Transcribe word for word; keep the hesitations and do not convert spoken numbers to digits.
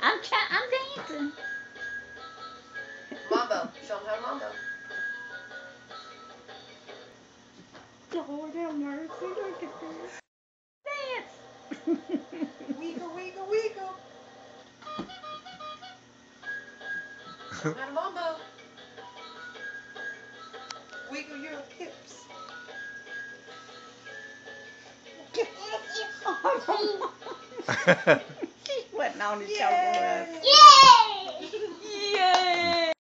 I'm trying. I'm dancing. Mambo. Show them how to mambo. Lord have mercy. Look at this. Dance. Wiggle, wiggle, wiggle. Show them how to mambo. Wiggle your hips. She's putting on the Yay! chocolate. Yay! Yay!